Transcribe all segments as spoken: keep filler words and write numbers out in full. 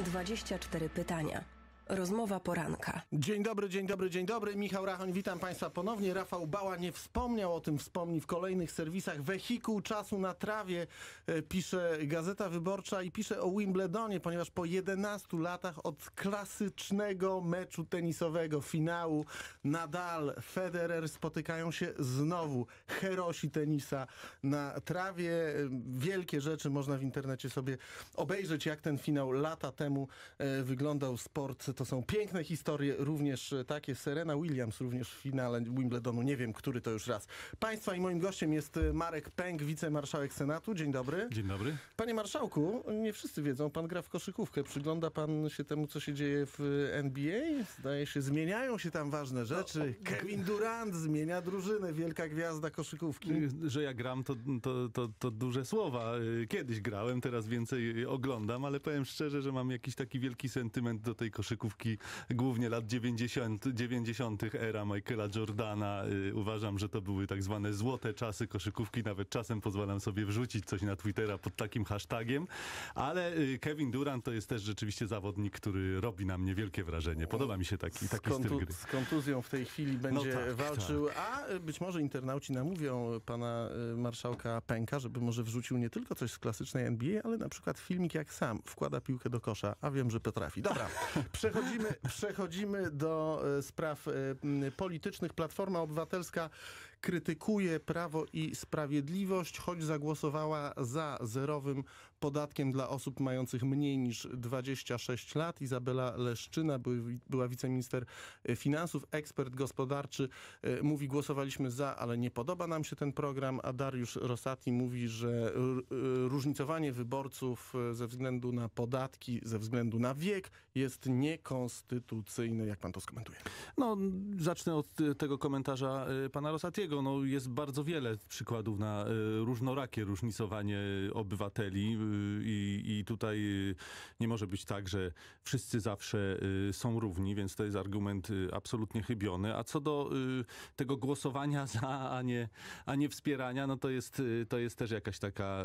dwadzieścia cztery pytania. Rozmowa poranka. Dzień dobry, dzień dobry, dzień dobry. Michał Rachoń, witam Państwa ponownie. Rafał Bała nie wspomniał o tym, wspomni w kolejnych serwisach. Wehikuł czasu na trawie, e, pisze Gazeta Wyborcza i pisze o Wimbledonie, ponieważ po jedenastu latach od klasycznego meczu tenisowego, finału, Nadal, Federer spotykają się znowu. Herosi tenisa na trawie. Wielkie rzeczy można w internecie sobie obejrzeć, jak ten finał lata temu e, wyglądał. Sport to są piękne historie, również takie. Serena Williams również w finale Wimbledonu. Nie wiem, który to już raz. Państwa i moim gościem jest Marek Pęk, wicemarszałek Senatu. Dzień dobry. Dzień dobry. Panie marszałku, nie wszyscy wiedzą, pan gra w koszykówkę. Przygląda pan się temu, co się dzieje w N B A? Zdaje się, zmieniają się tam ważne rzeczy. No. Kevin Durant zmienia drużynę, wielka gwiazda koszykówki. Że ja gram, to, to, to, to duże słowa. Kiedyś grałem, teraz więcej oglądam, ale powiem szczerze, że mam jakiś taki wielki sentyment do tej koszykówki. Głównie lat dziewięćdziesiątych, era Michaela Jordana. Uważam, że to były tak zwane złote czasy koszykówki. Nawet czasem pozwalam sobie wrzucić coś na Twittera pod takim hashtagiem. Ale Kevin Durant to jest też rzeczywiście zawodnik, który robi na mnie wielkie wrażenie. Podoba mi się taki, taki Kontu- styl gry. Z kontuzją w tej chwili będzie no tak, walczył. Tak. A być może internauci namówią pana marszałka Pęka, żeby może wrzucił nie tylko coś z klasycznej N B A, ale na przykład filmik, jak sam wkłada piłkę do kosza, a wiem, że potrafi. Dobra, Przechodzimy, przechodzimy do e, spraw e, politycznych. Platforma Obywatelska krytykuje Prawo i Sprawiedliwość, choć zagłosowała za zerowym podatkiem dla osób mających mniej niż dwadzieścia sześć lat. Izabela Leszczyna, by, była wiceminister finansów, ekspert gospodarczy, e, mówi: głosowaliśmy za, ale nie podoba nam się ten program, a Dariusz Rosati mówi, że r, r, różnicowanie wyborców ze względu na podatki, ze względu na wiek jest niekonstytucyjny. Jak pan to skomentuje? No, zacznę od tego komentarza pana Rosatiego. No, jest bardzo wiele przykładów na różnorakie różnicowanie obywateli i, i tutaj nie może być tak, że wszyscy zawsze są równi, więc to jest argument absolutnie chybiony. A co do tego głosowania za, a nie, a nie wspierania, no to jest, to jest też jakaś taka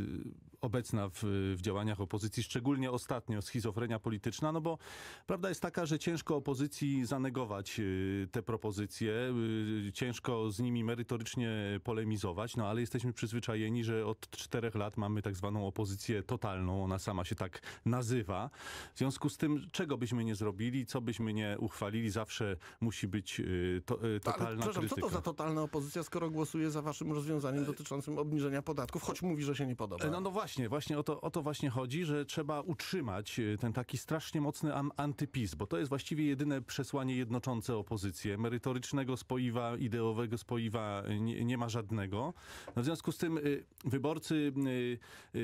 obecna w, w działaniach opozycji, szczególnie ostatnio schizofrenia polityczna, no bo prawda jest taka, że ciężko opozycji zanegować y, te propozycje, y, ciężko z nimi merytorycznie polemizować, no ale jesteśmy przyzwyczajeni, że od czterech lat mamy tak zwaną opozycję totalną, ona sama się tak nazywa. W związku z tym, czego byśmy nie zrobili, co byśmy nie uchwalili, zawsze musi być y, to, y, totalna ale, przepraszam, krytyka. co to za totalna opozycja, skoro głosuje za waszym rozwiązaniem dotyczącym obniżenia podatków, choć mówi, że się nie podoba? No, no właśnie, właśnie o to, o to właśnie chodzi, że trzeba utrzymać ten taki strasznie mocny am- antypizm, bo to jest właściwie jedyne przesłanie jednoczące opozycję. Merytorycznego spoiwa, ideowego spoiwa nie, nie ma żadnego. No w związku z tym y, wyborcy y,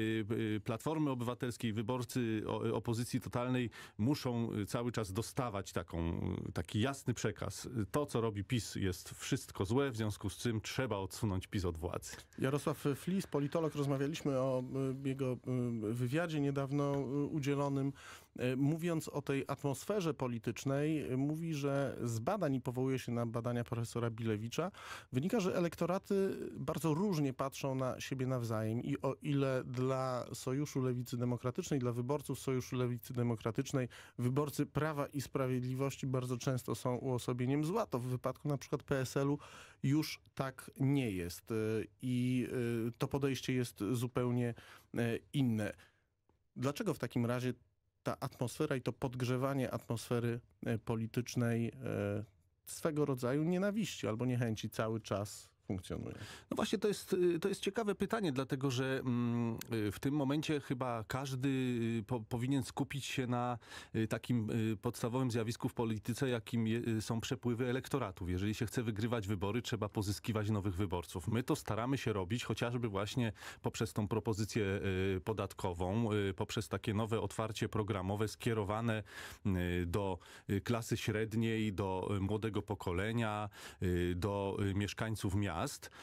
y, Platformy Obywatelskiej, wyborcy o, opozycji totalnej muszą cały czas dostawać taką, taki jasny przekaz. To, co robi PiS, jest wszystko złe, w związku z czym trzeba odsunąć PiS od władzy. Jarosław Flis, politolog, rozmawialiśmy o y, jego y, wywiadzie niedawno y, udzielonym, y, mówiąc o tej atmosferze politycznej, mówi, że z badań, i powołuje się na badania profesora Bilewicza, wynika, że elektoraty bardzo różnie patrzą na siebie nawzajem i o ile dla Sojuszu Lewicy Demokratycznej, dla wyborców Sojuszu Lewicy Demokratycznej wyborcy Prawa i Sprawiedliwości bardzo często są uosobieniem zła, to w wypadku na przykład P S L-u już tak nie jest i to podejście jest zupełnie inne. Dlaczego w takim razie ta atmosfera i to podgrzewanie atmosfery politycznej swego rodzaju nienawiści albo niechęci cały czas funkcjonuje? No właśnie, to jest, to jest ciekawe pytanie, dlatego że mm, w tym momencie chyba każdy po, powinien skupić się na takim podstawowym zjawisku w polityce, jakim je, są przepływy elektoratów. Jeżeli się chce wygrywać wybory, trzeba pozyskiwać nowych wyborców. My to staramy się robić chociażby właśnie poprzez tą propozycję y, podatkową, y, poprzez takie nowe otwarcie programowe skierowane y, do klasy średniej, do młodego pokolenia, y, do y, mieszkańców miast.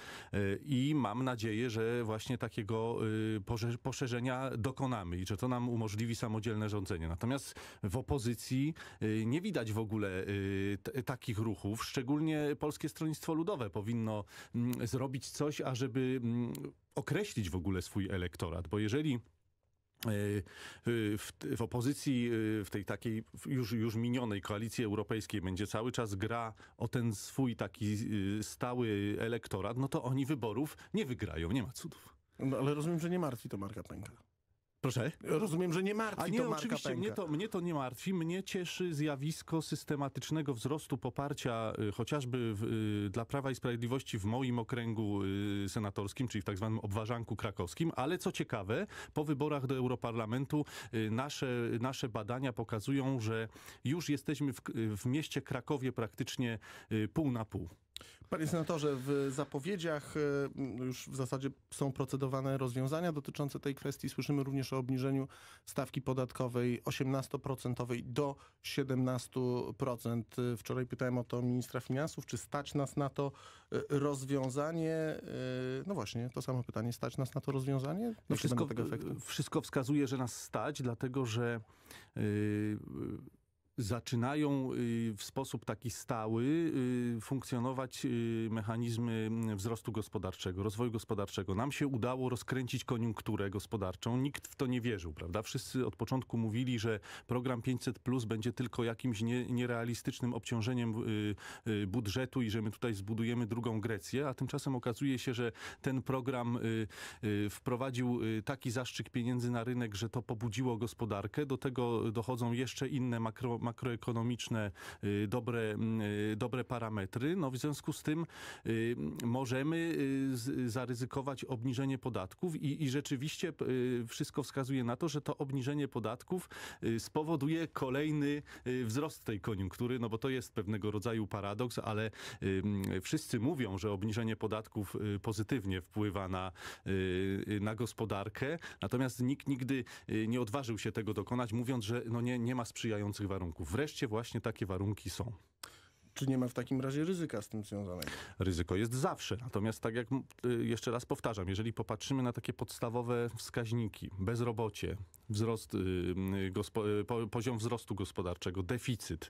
I mam nadzieję, że właśnie takiego poszerzenia dokonamy i że to nam umożliwi samodzielne rządzenie. Natomiast w opozycji nie widać w ogóle t- takich ruchów. Szczególnie Polskie Stronnictwo Ludowe powinno zrobić coś, ażeby określić w ogóle swój elektorat, bo jeżeli W, w opozycji, w tej takiej już, już minionej koalicji europejskiej będzie cały czas gra o ten swój taki stały elektorat, no to oni wyborów nie wygrają, nie ma cudów. No, ale rozumiem, że nie martwi to Marka Pęka. Proszę? Rozumiem, że nie martwi A nie, to Marka oczywiście, Pęka. mnie to, mnie to nie martwi. Mnie cieszy zjawisko systematycznego wzrostu poparcia y, chociażby w, y, dla Prawa i Sprawiedliwości w moim okręgu y, senatorskim, czyli w tak zwanym obwarzanku krakowskim, ale co ciekawe, po wyborach do Europarlamentu y, nasze, nasze badania pokazują, że już jesteśmy w, w mieście Krakowie praktycznie y, pół na pół. Panie senatorze, w zapowiedziach już w zasadzie są procedowane rozwiązania dotyczące tej kwestii. Słyszymy również o obniżeniu stawki podatkowej osiemnastoprocentowej do siedemnastu procent. Wczoraj pytałem o to ministra finansów, czy stać nas na to rozwiązanie? No właśnie, to samo pytanie. Stać nas na to rozwiązanie? No wszystko, wszystko wskazuje, że nas stać, dlatego że yy, zaczynają w sposób taki stały funkcjonować mechanizmy wzrostu gospodarczego, rozwoju gospodarczego. Nam się udało rozkręcić koniunkturę gospodarczą. Nikt w to nie wierzył, prawda? Wszyscy od początku mówili, że program pięćset plus będzie tylko jakimś nie, nierealistycznym obciążeniem budżetu i że my tutaj zbudujemy drugą Grecję, a tymczasem okazuje się, że ten program wprowadził taki zastrzyk pieniędzy na rynek, że to pobudziło gospodarkę. Do tego dochodzą jeszcze inne makro makroekonomiczne, dobre, dobre parametry. No w związku z tym y, możemy y, zaryzykować obniżenie podatków i, i rzeczywiście y, wszystko wskazuje na to, że to obniżenie podatków y, spowoduje kolejny y, wzrost tej koniunktury, no bo to jest pewnego rodzaju paradoks, ale y, wszyscy mówią, że obniżenie podatków y, pozytywnie wpływa na, y, na gospodarkę, natomiast nikt nigdy y, nie odważył się tego dokonać, mówiąc, że no nie, nie ma sprzyjających warunków. Wreszcie właśnie takie warunki są. Czy nie ma w takim razie ryzyka z tym związanego? Ryzyko jest zawsze. Natomiast tak jak jeszcze raz powtarzam, jeżeli popatrzymy na takie podstawowe wskaźniki, bezrobocie, wzrost, poziom wzrostu gospodarczego, deficyt,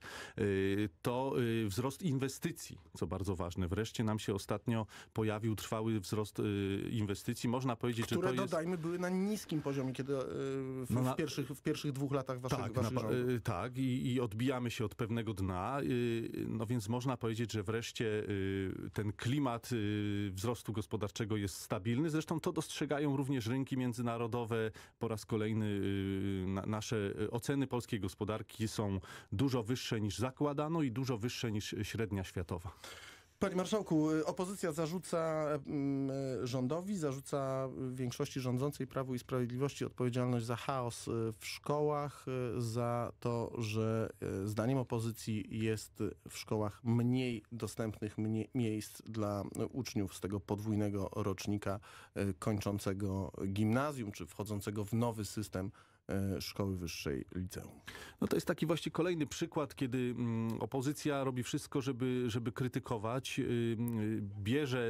to wzrost inwestycji, co bardzo ważne. Wreszcie nam się ostatnio pojawił trwały wzrost inwestycji. Można powiedzieć, które, że to dodajmy, jest... były na niskim poziomie, kiedy w, no na... w, pierwszych, w pierwszych dwóch latach waszych, tak, waszych na... rządów. Tak, i, i odbijamy się od pewnego dna. No więc można powiedzieć, że wreszcie ten klimat wzrostu gospodarczego jest stabilny. Zresztą to dostrzegają również rynki międzynarodowe. Po raz kolejny nasze oceny polskiej gospodarki są dużo wyższe niż zakładano i dużo wyższe niż średnia światowa. Panie marszałku, opozycja zarzuca rządowi, zarzuca większości rządzącej Prawu i Sprawiedliwości odpowiedzialność za chaos w szkołach, za to, że zdaniem opozycji jest w szkołach mniej dostępnych mniej miejsc dla uczniów z tego podwójnego rocznika kończącego gimnazjum, czy wchodzącego w nowy system szkoły wyższej, liceum. No to jest taki właśnie kolejny przykład, kiedy mm, opozycja robi wszystko, żeby, żeby krytykować, yy, bierze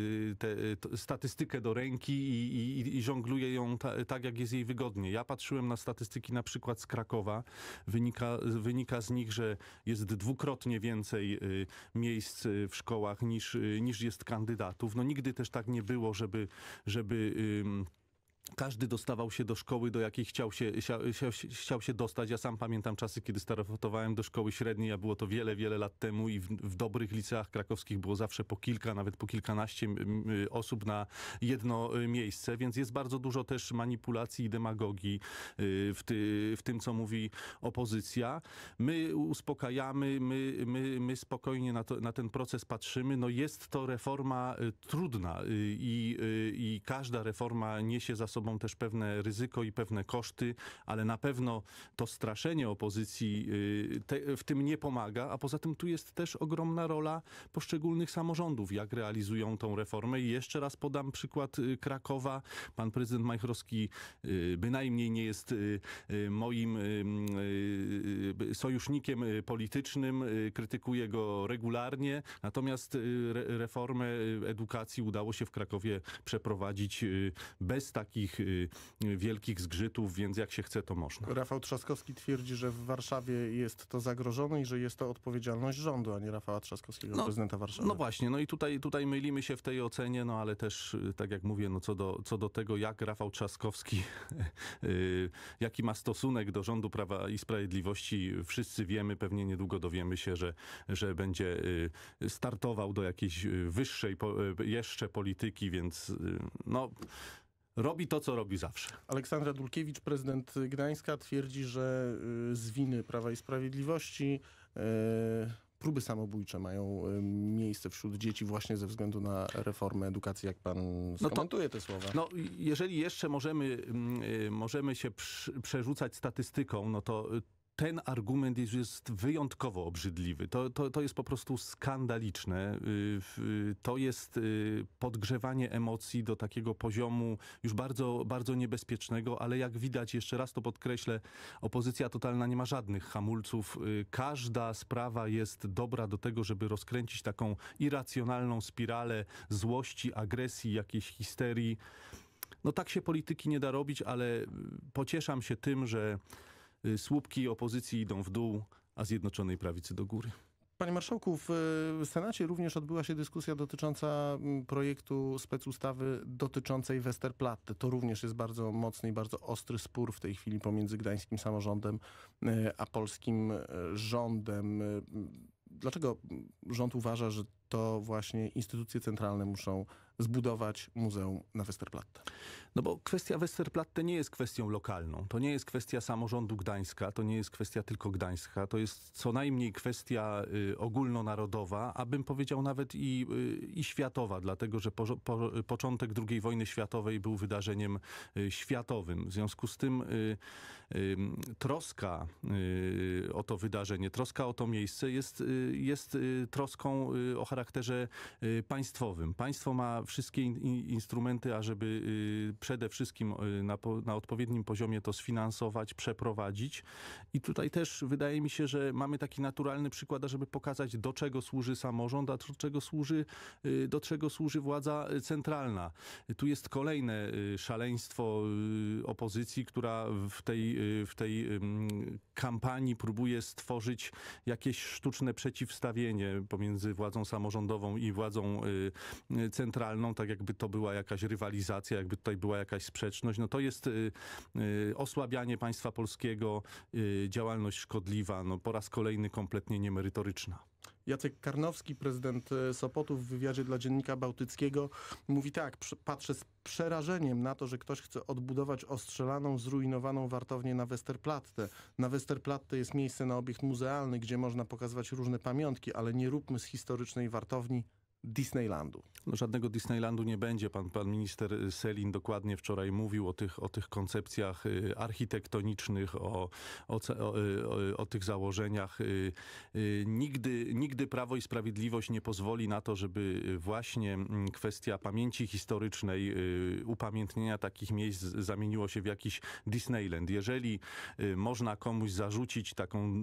tę statystykę do ręki i, i, i żongluje ją ta, tak, jak jest jej wygodnie. Ja patrzyłem na statystyki na przykład z Krakowa. Wynika, wynika z nich, że jest dwukrotnie więcej yy, miejsc w szkołach niż, yy, niż jest kandydatów. No nigdy też tak nie było, żeby, żeby yy, każdy dostawał się do szkoły, do jakiej chciał się, chciał, chciał się dostać. Ja sam pamiętam czasy, kiedy startowałem do szkoły średniej, a było to wiele, wiele lat temu i w, w dobrych liceach krakowskich było zawsze po kilka, nawet po kilkanaście osób na jedno miejsce, więc jest bardzo dużo też manipulacji i demagogii w, ty, w tym, co mówi opozycja. My uspokajamy, my, my, my spokojnie na, to, na ten proces patrzymy. No jest to reforma trudna i, i każda reforma niesie za sobą też pewne ryzyko i pewne koszty, ale na pewno to straszenie opozycji te, w tym nie pomaga, a poza tym tu jest też ogromna rola poszczególnych samorządów, jak realizują tą reformę. I jeszcze raz podam przykład Krakowa. Pan prezydent Majchrowski bynajmniej nie jest moim sojusznikiem politycznym, krytykuję go regularnie, natomiast reformę edukacji udało się w Krakowie przeprowadzić bez takich takich y, wielkich zgrzytów, więc jak się chce, to można. Rafał Trzaskowski twierdzi, że w Warszawie jest to zagrożone i że jest to odpowiedzialność rządu, a nie Rafała Trzaskowskiego, No, prezydenta Warszawy. No właśnie, no i tutaj, tutaj mylimy się w tej ocenie, no ale też, y, tak jak mówię, no co do, co do tego, jak Rafał Trzaskowski, y, jaki ma stosunek do rządu Prawa i Sprawiedliwości, wszyscy wiemy, pewnie niedługo dowiemy się, że, że będzie y, startował do jakiejś y, wyższej po, y, jeszcze polityki, więc y, no... Robi to, co robi zawsze. Aleksandra Dulkiewicz, prezydent Gdańska, twierdzi, że y, z winy Prawa i Sprawiedliwości y, próby samobójcze mają y, miejsce wśród dzieci właśnie ze względu na reformę edukacji. Jak pan skomentuje no to, te słowa? No, jeżeli jeszcze możemy, y, możemy się przy, przerzucać statystyką, no to y, ten argument jest, jest wyjątkowo obrzydliwy. To, to, to jest po prostu skandaliczne. To jest podgrzewanie emocji do takiego poziomu już bardzo, bardzo niebezpiecznego, ale jak widać, jeszcze raz to podkreślę, opozycja totalna nie ma żadnych hamulców. Każda sprawa jest dobra do tego, żeby rozkręcić taką irracjonalną spiralę złości, agresji, jakiejś histerii. No tak się polityki nie da robić, ale pocieszam się tym, że słupki opozycji idą w dół, a Zjednoczonej Prawicy do góry. Panie marszałku, w Senacie również odbyła się dyskusja dotycząca projektu specustawy dotyczącej Westerplatte. To również jest bardzo mocny i bardzo ostry spór w tej chwili pomiędzy gdańskim samorządem a polskim rządem. Dlaczego rząd uważa, że to właśnie instytucje centralne muszą zbudować muzeum na Westerplatte? No bo kwestia Westerplatte nie jest kwestią lokalną. To nie jest kwestia samorządu Gdańska, to nie jest kwestia tylko Gdańska. To jest co najmniej kwestia y, ogólnonarodowa, a bym powiedział nawet i, y, i światowa, dlatego że po, po, początek drugiej wojny światowej był wydarzeniem y, światowym. W związku z tym y, y, troska y, o to wydarzenie, troska o to miejsce jest, y, jest y, troską y, o charakterze y, państwowym. Państwo ma wszystkie in, instrumenty, ażeby y, przede wszystkim y, na, po, na odpowiednim poziomie to sfinansować, przeprowadzić. I tutaj też wydaje mi się, że mamy taki naturalny przykład, ażeby pokazać, do czego służy samorząd, a do czego służy, y, do czego służy władza centralna. Tu jest kolejne y, szaleństwo y, opozycji, która w tej, y, w tej y, kampanii próbuje stworzyć jakieś sztuczne przeciwstawienie pomiędzy władzą samorządową i władzą y, centralną, tak jakby to była jakaś rywalizacja, jakby tutaj była jakaś sprzeczność. No to jest y, y, osłabianie państwa polskiego, y, działalność szkodliwa, no po raz kolejny kompletnie niemerytoryczna. Jacek Karnowski, prezydent Sopotu, w wywiadzie dla Dziennika Bałtyckiego mówi tak: patrzę z przerażeniem na to, że ktoś chce odbudować ostrzelaną, zrujnowaną wartownię na Westerplatte. Na Westerplatte jest miejsce na obiekt muzealny, gdzie można pokazywać różne pamiątki, ale nie róbmy z historycznej wartowni Disneylandu. No, żadnego Disneylandu nie będzie. Pan, pan minister Sellin dokładnie wczoraj mówił o tych, o tych koncepcjach architektonicznych, o, o, o, o tych założeniach. Nigdy, nigdy Prawo i Sprawiedliwość nie pozwoli na to, żeby właśnie kwestia pamięci historycznej, upamiętnienia takich miejsc zamieniło się w jakiś Disneyland. Jeżeli można komuś zarzucić taką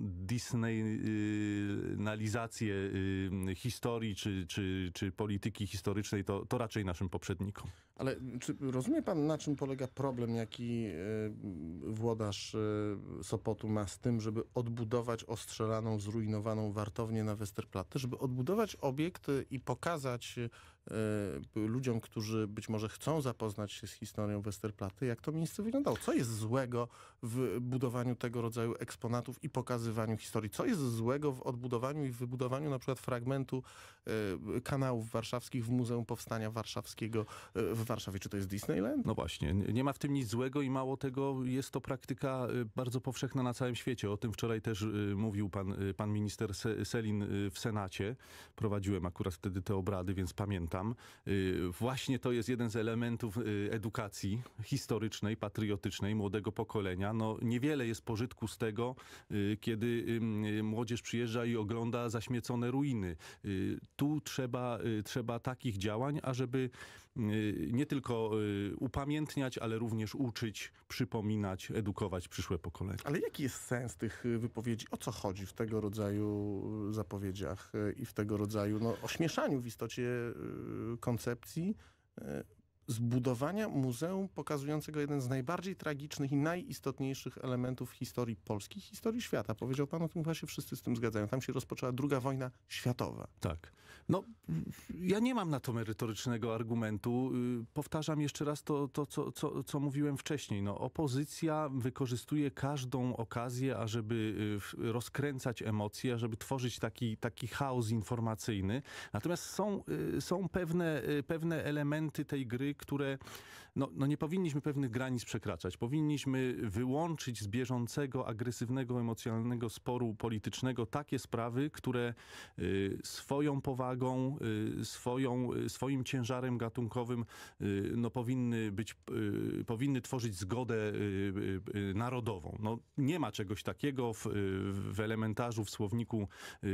disneynalizację historii czy, czy czy polityki historycznej, to, to raczej naszym poprzednikom. Ale czy rozumie pan, na czym polega problem, jaki y, włodarz y, Sopotu ma z tym, żeby odbudować ostrzelaną, zrujnowaną wartownię na Westerplatte, żeby odbudować obiekt y, i pokazać y, ludziom, którzy być może chcą zapoznać się z historią Westerplatte, jak to miejsce wyglądało? Co jest złego w budowaniu tego rodzaju eksponatów i pokazywaniu historii? Co jest złego w odbudowaniu i wybudowaniu na przykład fragmentu y, kanałów warszawskich w Muzeum Powstania Warszawskiego y, w Warszawie? Czy to jest Disneyland? No właśnie, nie ma w tym nic złego i mało tego, jest to praktyka bardzo powszechna na całym świecie. O tym wczoraj też mówił pan, pan minister Sellin w Senacie. Prowadziłem akurat wtedy te obrady, więc pamiętam. Właśnie to jest jeden z elementów edukacji historycznej, patriotycznej młodego pokolenia. No, niewiele jest pożytku z tego, kiedy młodzież przyjeżdża i ogląda zaśmiecone ruiny. Tu trzeba, trzeba takich działań, ażeby nie tylko upamiętniać, ale również uczyć, przypominać, edukować przyszłe pokolenia. Ale jaki jest sens tych wypowiedzi? O co chodzi w tego rodzaju zapowiedziach i w tego rodzaju no, ośmieszaniu w istocie koncepcji zbudowania muzeum pokazującego jeden z najbardziej tragicznych i najistotniejszych elementów historii Polski, historii świata. Powiedział pan o tym, chyba się wszyscy z tym zgadzają. Tam się rozpoczęła druga wojna światowa. Tak. No, ja nie mam na to merytorycznego argumentu. Powtarzam jeszcze raz to, to co, co, co mówiłem wcześniej. No, opozycja wykorzystuje każdą okazję, ażeby rozkręcać emocje, ażeby tworzyć taki, taki chaos informacyjny. Natomiast są, są pewne, pewne elementy tej gry, które no, no nie powinniśmy pewnych granic przekraczać. Powinniśmy wyłączyć z bieżącego, agresywnego, emocjonalnego sporu politycznego takie sprawy, które y, swoją powagą, y, swoją, y, swoim ciężarem gatunkowym y, no, powinny być, y, powinny tworzyć zgodę y, y, narodową. No, nie ma czegoś takiego w, w elementarzu, w słowniku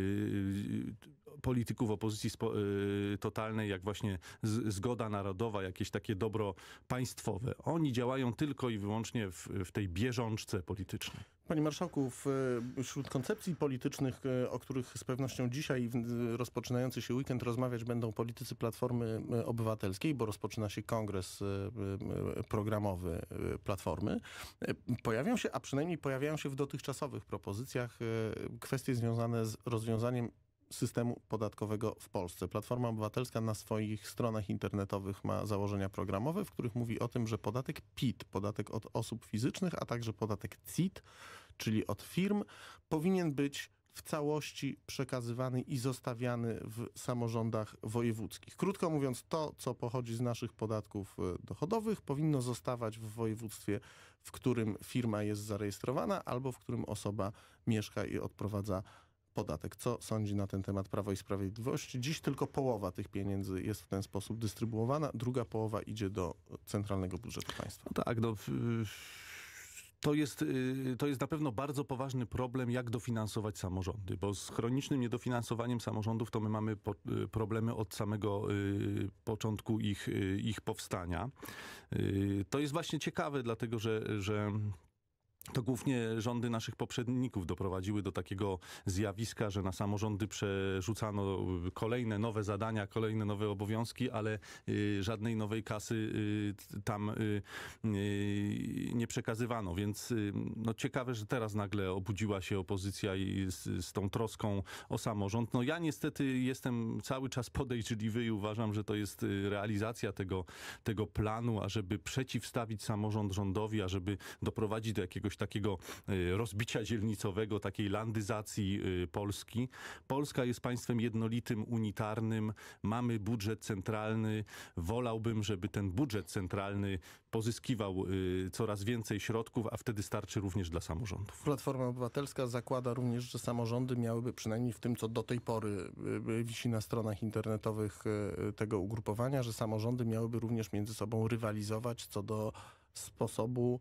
y, polityków opozycji spo, y, totalnej, jak właśnie z, zgoda narodowa, jakieś takie dobro państwowe. Oni działają tylko i wyłącznie w, w tej bieżączce politycznej. Panie marszałku, w, wśród koncepcji politycznych, o których z pewnością dzisiaj w rozpoczynający się weekend rozmawiać będą politycy Platformy Obywatelskiej, bo rozpoczyna się kongres programowy Platformy, pojawią się, a przynajmniej pojawiają się w dotychczasowych propozycjach kwestie związane z rozwiązaniem systemu podatkowego w Polsce. Platforma Obywatelska na swoich stronach internetowych ma założenia programowe, w których mówi o tym, że podatek P I T, podatek od osób fizycznych, a także podatek C I T, czyli od firm, powinien być w całości przekazywany i zostawiany w samorządach wojewódzkich. Krótko mówiąc, to, co pochodzi z naszych podatków dochodowych, powinno zostawać w województwie, w którym firma jest zarejestrowana, albo w którym osoba mieszka i odprowadza podatek. Co sądzi na ten temat Prawo i Sprawiedliwość? Dziś tylko połowa tych pieniędzy jest w ten sposób dystrybuowana, druga połowa idzie do centralnego budżetu państwa. No tak, no, to jest, to jest na pewno bardzo poważny problem, jak dofinansować samorządy, bo z chronicznym niedofinansowaniem samorządów to my mamy po, problemy od samego y, początku ich, y, ich powstania. Y, to jest właśnie ciekawe, dlatego że, że to głównie rządy naszych poprzedników doprowadziły do takiego zjawiska, że na samorządy przerzucano kolejne nowe zadania, kolejne nowe obowiązki, ale y, żadnej nowej kasy y, tam y, y, nie przekazywano. Więc y, no, ciekawe, że teraz nagle obudziła się opozycja i z, z tą troską o samorząd. No ja niestety jestem cały czas podejrzliwy i uważam, że to jest realizacja tego, tego planu, ażeby przeciwstawić samorząd rządowi, ażeby doprowadzić do jakiegoś takiego rozbicia dzielnicowego, takiej landyzacji Polski. Polska jest państwem jednolitym, unitarnym. Mamy budżet centralny. Wolałbym, żeby ten budżet centralny pozyskiwał coraz więcej środków, a wtedy starczy również dla samorządów. Platforma Obywatelska zakłada również, że samorządy miałyby, przynajmniej w tym, co do tej pory wisi na stronach internetowych tego ugrupowania, że samorządy miałyby również między sobą rywalizować co do sposobu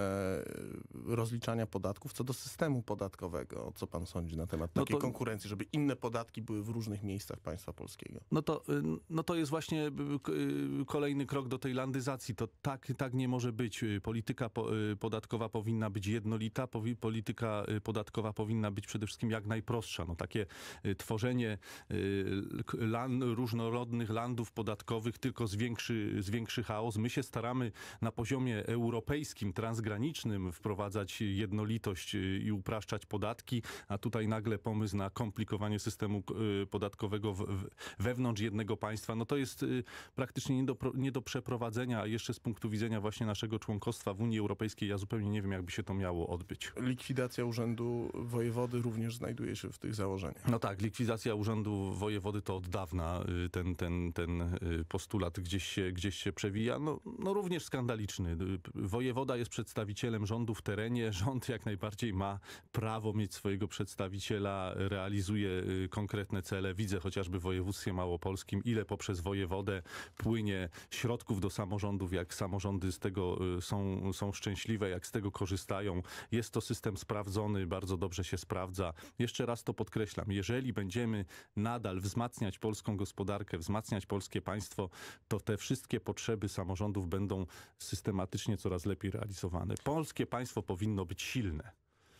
rozliczania podatków, co do systemu podatkowego. Co pan sądzi na temat takiej no to, konkurencji, żeby inne podatki były w różnych miejscach państwa polskiego? No to, no to jest właśnie kolejny krok do tej landyzacji. To tak, tak nie może być. Polityka podatkowa powinna być jednolita, polityka podatkowa powinna być przede wszystkim jak najprostsza. No takie tworzenie land, różnorodnych landów podatkowych tylko zwiększy, zwiększy chaos. My się staramy na poziomie europejskim, transgranicznym wprowadzać jednolitość i upraszczać podatki, a tutaj nagle pomysł na komplikowanie systemu podatkowego wewnątrz jednego państwa, no to jest praktycznie nie do, nie do przeprowadzenia, a jeszcze z punktu widzenia właśnie naszego członkostwa w Unii Europejskiej, ja zupełnie nie wiem, jakby się to miało odbyć. Likwidacja urzędu wojewody również znajduje się w tych założeniach. No tak, likwidacja urzędu wojewody to od dawna ten, ten, ten postulat gdzieś się, gdzieś się przewija. No, no również skandaliczny. Wojewoda jest przedstawicielem rządu w terenie. Rząd jak najbardziej ma prawo mieć swojego przedstawiciela, realizuje konkretne cele. Widzę chociażby w województwie małopolskim, ile poprzez wojewodę płynie środków do samorządów, jak samorządy z tego są, są szczęśliwe, jak z tego korzystają. Jest to system sprawdzony, bardzo dobrze się sprawdza. Jeszcze raz to podkreślam, jeżeli będziemy nadal wzmacniać polską gospodarkę, wzmacniać polskie państwo, to te wszystkie potrzeby samorządów będą systematycznie coraz lepiej realizowane. Polskie państwo powinno być silne.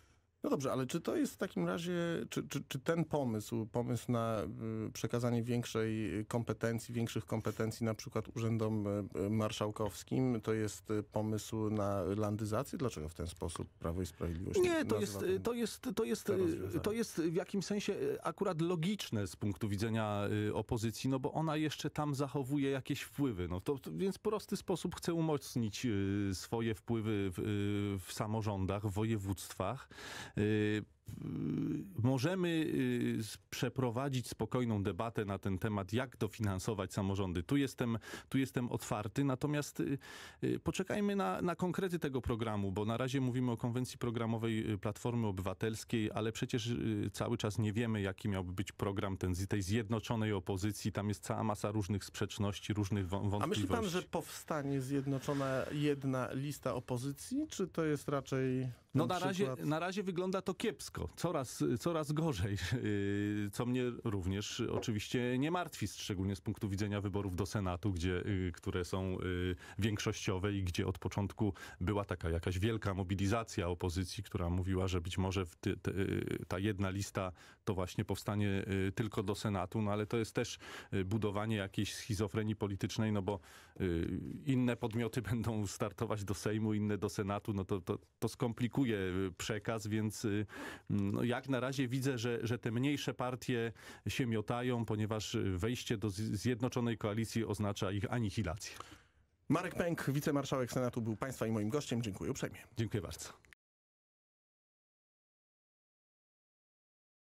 No dobrze, ale czy to jest w takim razie, czy, czy, czy ten pomysł, pomysł na y, przekazanie większej kompetencji, większych kompetencji na przykład urzędom y, marszałkowskim, to jest y, pomysł na landyzację? Dlaczego w ten sposób Prawo i Sprawiedliwość Nie, to jest, nazywa ten- to jest, to jest, te rozwiązania? to jest w jakimś sensie akurat logiczne z punktu widzenia y, opozycji, no bo ona jeszcze tam zachowuje jakieś wpływy. No to, to, więc w prosty sposób chce umocnić y, swoje wpływy w, y, w samorządach, w województwach. Y, Możemy y, s- przeprowadzić spokojną debatę na ten temat, jak dofinansować samorządy. Tu jestem, tu jestem otwarty, natomiast y, y, poczekajmy na, na konkrety tego programu, bo na razie mówimy o konwencji programowej y, Platformy Obywatelskiej, ale przecież y, cały czas nie wiemy, jaki miałby być program ten, z tej zjednoczonej opozycji. Tam jest cała masa różnych sprzeczności, różnych wą- A myśli wątpliwości. pan, że powstanie zjednoczona jedna lista opozycji, czy to jest raczej No ten na razie, przykład- na razie wygląda to kiepsko, coraz, coraz gorzej, Yy, co mnie również oczywiście nie martwi, szczególnie z punktu widzenia wyborów do Senatu, gdzie, yy, które są yy, większościowe i gdzie od początku była taka jakaś wielka mobilizacja opozycji, która mówiła, że być może w ty, ty, yy, ta jedna lista to właśnie powstanie yy, tylko do Senatu, no ale to jest też yy, budowanie jakiejś schizofrenii politycznej, no bo yy, inne podmioty będą startować do Sejmu, inne do Senatu, no to, to, to skomplikuje przekaz, więc y, no jak na razie widzę, że, że te mniejsze partie się miotają, ponieważ wejście do z- zjednoczonej koalicji oznacza ich anihilację. Marek Pęk, wicemarszałek Senatu, był państwa i moim gościem. Dziękuję uprzejmie. Dziękuję bardzo.